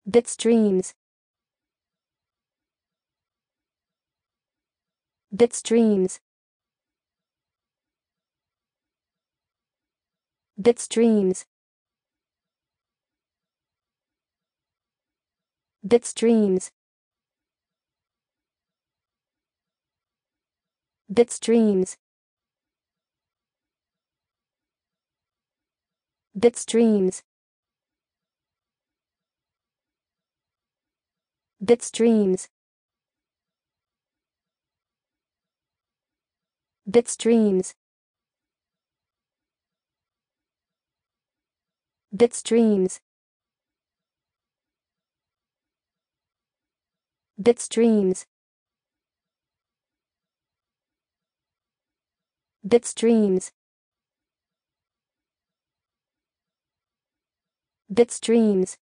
Bitstreams. Bitstreams. Bitstreams. Bitstreams. Bitstreams. Bitstreams. Bitstreams. Bitstreams. Bitstreams. Bitstreams. Bitstreams. Bitstreams.